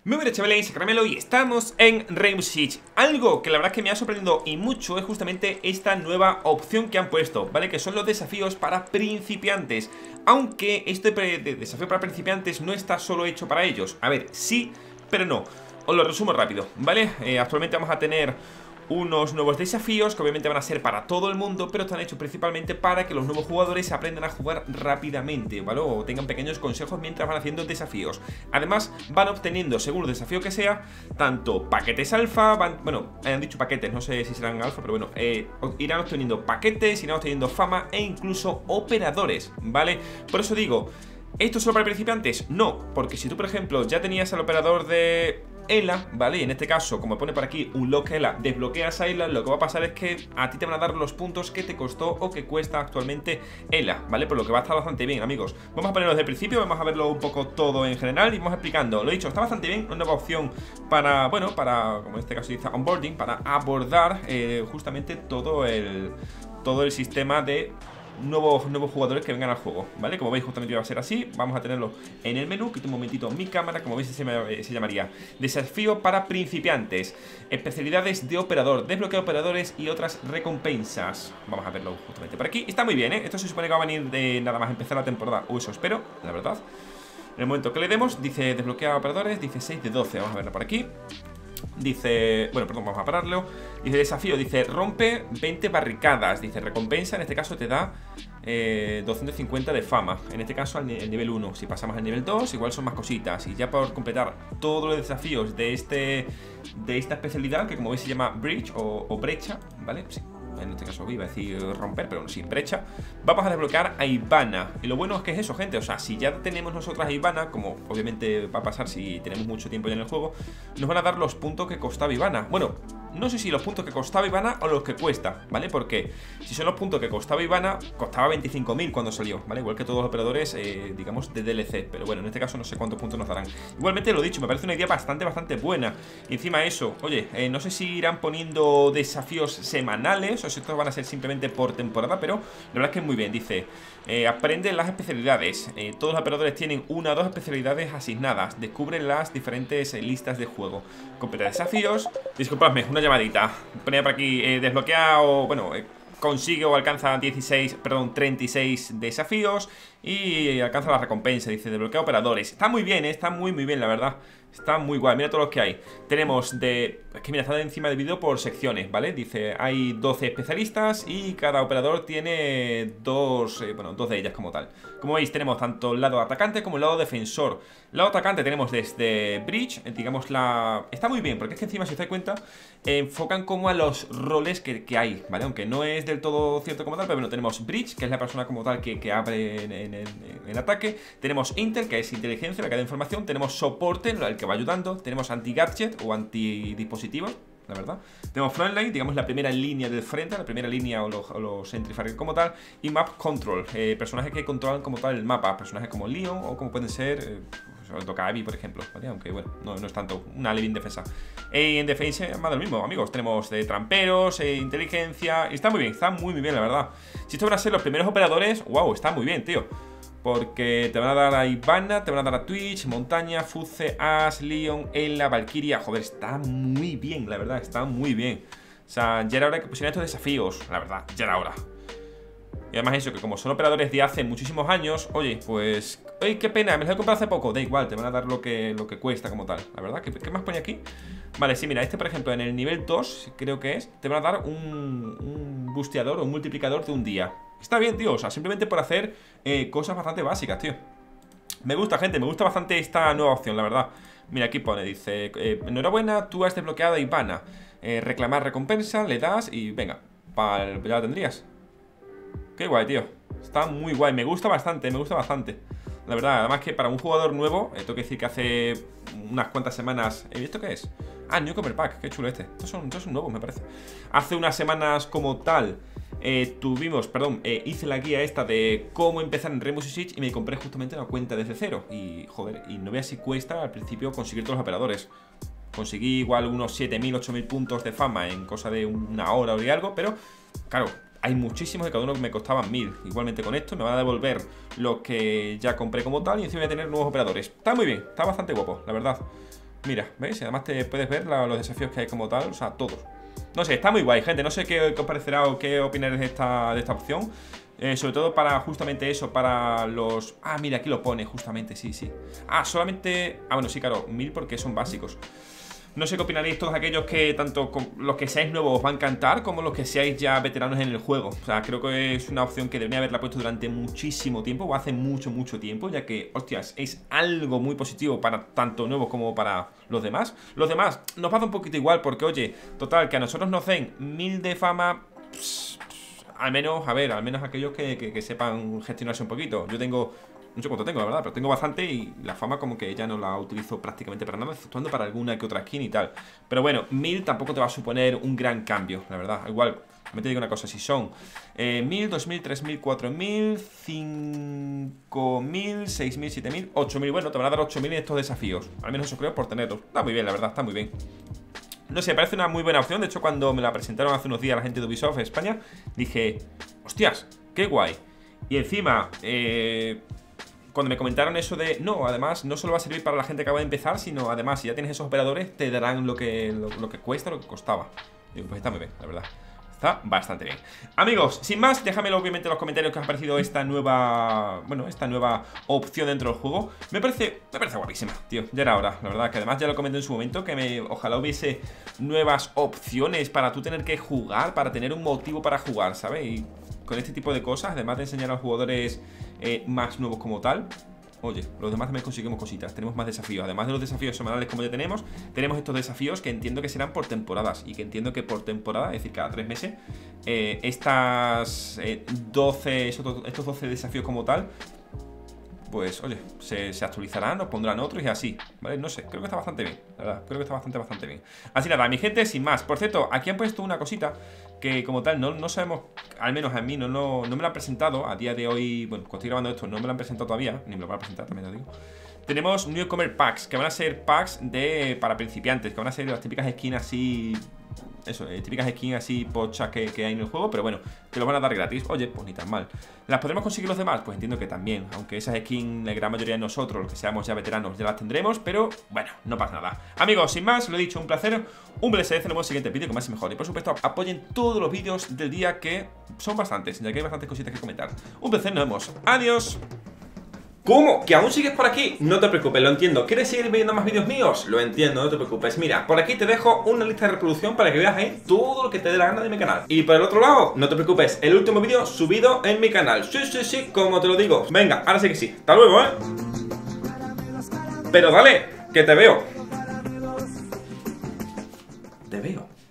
Muy buenas chavales, Caramelo y estamos en Rainbow Six. Algo que la verdad es que me ha sorprendido y mucho es justamente esta nueva opción que han puesto, ¿vale? Que son los desafíos para principiantes. Aunque este desafío para principiantes no está solo hecho para ellos. A ver, sí, pero no. Os lo resumo rápido, ¿vale? Actualmente vamos a tener unos nuevos desafíos que obviamente van a ser para todo el mundo, pero están hechos principalmente para que los nuevos jugadores aprendan a jugar rápidamente, ¿vale? O tengan pequeños consejos mientras van haciendo desafíos. Además, van obteniendo, según el desafío que sea, tanto paquetes alfa, bueno, han dicho paquetes, no sé si serán alfa, pero bueno, irán obteniendo paquetes, irán obteniendo fama e incluso operadores, ¿vale? Por eso digo, ¿esto es solo para principiantes? No, porque si tú, por ejemplo, ya tenías al operador de Ela, ¿vale? Y en este caso, como pone por aquí, Unlock Ela, desbloqueas a Ela, lo que va a pasar es que a ti te van a dar los puntos que te costó o que cuesta actualmente Ela, ¿vale? Por lo que va a estar bastante bien, amigos. Vamos a ponerlo desde el principio, vamos a verlo un poco todo en general y vamos explicando. Lo he dicho, está bastante bien, una nueva opción para, bueno, para, como en este caso dice, onboarding, para abordar justamente todo el sistema de nuevos jugadores que vengan al juego, ¿vale? Como veis justamente va a ser así. Vamos a tenerlo en el menú. Quito un momentito mi cámara. Como veis se llamaría desafío para principiantes, especialidades de operador, desbloqueo operadores y otras recompensas. Vamos a verlo justamente por aquí. Está muy bien, ¿eh? Esto se supone que va a venir de nada más empezar la temporada, o eso espero, la verdad. En el momento que le demos, dice desbloquea operadores, dice 6 de 12, vamos a verlo por aquí. Dice, bueno, perdón, vamos a pararlo. Dice desafío, dice rompe 20 barricadas. Dice recompensa, en este caso te da 250 de fama. En este caso el nivel 1. Si pasamos al nivel 2, igual son más cositas. Y ya por completar todos los desafíos de esta especialidad, que como veis se llama Bridge o brecha, ¿vale? Sí. En este caso iba a decir romper, pero sin brecha. Vamos a desbloquear a Ivana. Y lo bueno es que es eso, gente. O sea, si ya tenemos nosotras a Ivana, como obviamente va a pasar si tenemos mucho tiempo ya en el juego, nos van a dar los puntos que costaba Ivana. Bueno, no sé si los puntos que costaba Ivana o los que cuesta, ¿vale? Porque si son los puntos que costaba Ivana, costaba 25.000 cuando salió, ¿vale? Igual que todos los operadores, digamos, de DLC. Pero bueno, en este caso no sé cuántos puntos nos darán. Igualmente lo dicho, me parece una idea bastante buena. Y encima eso, oye, no sé si irán poniendo desafíos semanales o si estos van a ser simplemente por temporada, pero la verdad es que es muy bien. Dice, aprende las especialidades. Todos los operadores tienen una o dos especialidades asignadas. Descubre las diferentes listas de juego. Completa desafíos. Disculpadme, una llamadita. Ponía por aquí, desbloquea o, bueno, consigue o alcanza 36 desafíos y alcanza la recompensa. Dice desbloquea operadores. Está muy bien, está muy bien, la verdad. Está muy guay, mira todos los que hay. Tenemos de... Es que mira, está encima del vídeo por secciones, ¿vale? Dice, hay 12 especialistas y cada operador tiene dos de ellas como tal. Como veis, tenemos tanto el lado atacante como el lado defensor. El lado atacante tenemos desde Bridge, digamos la... Está muy bien, porque es que encima, si os dais cuenta, enfocan como a los roles que hay, ¿vale? Aunque no es del todo cierto como tal, pero bueno, tenemos Bridge, que es la persona como tal que abre en el ataque. Tenemos Intel, que es inteligencia, la que da información. Tenemos soporte, el que va ayudando. Tenemos anti-gadget o anti-dispositivos, la verdad. Tenemos frontline, digamos la primera línea del frente, la primera línea o los Sentry Fire como tal. Y map control, personajes que controlan como tal el mapa. Personajes como Leon o como pueden ser... toca Abby, por ejemplo, ¿vale? Aunque bueno, no es tanto una leve en defensa. En defensa, más de lo mismo, amigos. Tenemos de tramperos, inteligencia. Y está muy bien, la verdad. Si estos van a ser los primeros operadores, wow, está muy bien, tío. Porque te van a dar a Ivana, te van a dar a Twitch, Montaña, Fuzzy, Ash, Leon, Ela, Valkyria. Joder, está muy bien, la verdad, está muy bien. O sea, ya era hora que pusieran estos desafíos, la verdad, ya era hora. Y además eso, que como son operadores de hace muchísimos años, oye, pues... ¡Ay, qué pena! Me los he comprado hace poco. Da igual, te van a dar lo que cuesta como tal, la verdad. ¿Qué más pone aquí? Vale, sí, mira, este por ejemplo, en el nivel 2, creo que es, te van a dar un busteador o un multiplicador de un día. Está bien, tío, o sea, simplemente por hacer cosas bastante básicas, tío. Me gusta, gente, me gusta bastante esta nueva opción, la verdad. Mira, aquí pone, dice, enhorabuena, tú has desbloqueado a Ivana. Reclamar recompensa, le das y venga, ya la tendrías. Qué guay, tío. Está muy guay, me gusta bastante, la verdad, además que para un jugador nuevo, tengo que decir que hace unas cuantas semanas... ¿Esto qué es? Ah, Newcomer Pack, qué chulo este. Estos son nuevos, me parece. Hace unas semanas como tal hice la guía esta de cómo empezar en Rainbow Six y me compré justamente una cuenta desde cero. Y, joder, y no veas si cuesta al principio conseguir todos los operadores. Conseguí igual unos 7.000, 8.000 puntos de fama en cosa de una hora o de algo, pero, claro... Hay muchísimos, de cada uno me costaban 1000. Igualmente con esto me van a devolver los que ya compré como tal y encima voy a tener nuevos operadores. Está muy bien, está bastante guapo, la verdad. Mira, ¿ves? Además te puedes ver los desafíos que hay como tal, o sea, todos. No sé, está muy guay, gente. No sé qué os parecerá o qué opináis de esta opción. Sobre todo para justamente eso, para los... Ah, mira, aquí lo pone justamente, sí, sí. Ah, solamente... Ah, bueno, sí, claro, 1000 porque son básicos. No sé qué opinaréis todos aquellos que tanto los que seáis nuevos os va a encantar, como los que seáis ya veteranos en el juego. O sea, creo que es una opción que debería haberla puesto durante muchísimo tiempo, o hace mucho, mucho tiempo, ya que, hostias, es algo muy positivo para tanto nuevos como para los demás. Los demás nos pasa un poquito igual, porque, oye, total, que a nosotros nos den 1000 de fama... al menos, a ver, al menos aquellos que sepan gestionarse un poquito. Yo tengo... No sé cuánto tengo, la verdad, pero tengo bastante y la fama como que ya no la utilizo prácticamente para nada, exceptuando para alguna que otra skin y tal. Pero bueno, 1000 tampoco te va a suponer un gran cambio, la verdad. Igual, me te digo una cosa, si son 1000, 2000, 3000, 4000, 5000, 6000, 7000, 8000, bueno, te van a dar 8000 en estos desafíos. Al menos eso creo por tenerlos. Está muy bien, la verdad, está muy bien. No sé, parece una muy buena opción. De hecho, cuando me la presentaron hace unos días la gente de Ubisoft España, dije, hostias, qué guay. Y encima, cuando me comentaron eso de, no, además, no solo va a servir para la gente que acaba de empezar, sino además, si ya tienes esos operadores, te darán lo que cuesta, lo que costaba. Digo, pues está muy bien, la verdad. Está bastante bien. Amigos, sin más, déjamelo obviamente en los comentarios que os ha parecido esta nueva... Bueno, esta nueva opción dentro del juego. Me parece guapísima, tío. Ya era hora, la verdad, que además ya lo comenté en su momento, que ojalá hubiese nuevas opciones para tú tener que jugar, para tener un motivo para jugar, ¿sabes? Y con este tipo de cosas, además de enseñar a los jugadores más nuevos como tal, oye, los demás también conseguimos cositas. Tenemos más desafíos, además de los desafíos semanales como ya tenemos estos desafíos que entiendo que serán por temporadas. Y que entiendo que por temporada, es decir, cada 3 meses estos 12 desafíos como tal, pues, oye, se actualizarán, nos pondrán otros y así, ¿vale? No sé, creo que está bastante bien, la verdad, creo que está bastante bien. Así nada, mi gente, sin más. Por cierto, aquí han puesto una cosita que como tal no sabemos, al menos a mí no me la han presentado a día de hoy. Bueno, cuando estoy grabando esto no me la han presentado todavía, ni me lo van a presentar, también lo digo. Tenemos Newcomer Packs, que van a ser packs para principiantes, que van a ser las típicas skins así... Eso, típicas skins así pochas que hay en el juego, pero bueno, que lo van a dar gratis. Oye, pues ni tan mal. ¿Las podremos conseguir los demás? Pues entiendo que también. Aunque esas skins, la gran mayoría de nosotros, los que seamos ya veteranos, ya las tendremos. Pero bueno, no pasa nada. Amigos, sin más, lo he dicho, un placer. Un BLSD, nos vemos en el siguiente vídeo con más y mejor. Y por supuesto, apoyen todos los vídeos del día, que son bastantes, ya que hay bastantes cositas que comentar. Un placer, nos vemos. Adiós. ¿Cómo? ¿Que aún sigues por aquí? No te preocupes, lo entiendo. ¿Quieres seguir viendo más vídeos míos? Lo entiendo, no te preocupes. Mira, por aquí te dejo una lista de reproducción para que veas ahí todo lo que te dé la gana de mi canal. Y por el otro lado, no te preocupes, el último vídeo subido en mi canal. Sí, como te lo digo. Venga, ahora sí que sí. Hasta luego, ¿eh? Pero dale, que te veo. Te veo.